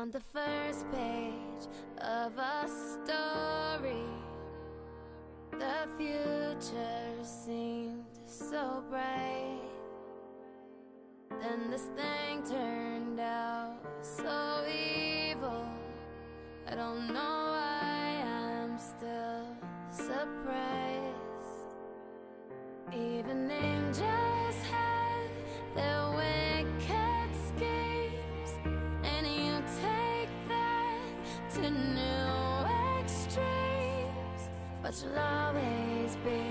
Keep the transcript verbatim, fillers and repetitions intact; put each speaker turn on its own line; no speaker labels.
on the first page of a story. The future seemed so bright, then this thing turned out so evil. I don't know why I'm still surprised. Even angels have their wicked schemes, and you take that to new extremes, but you'll always be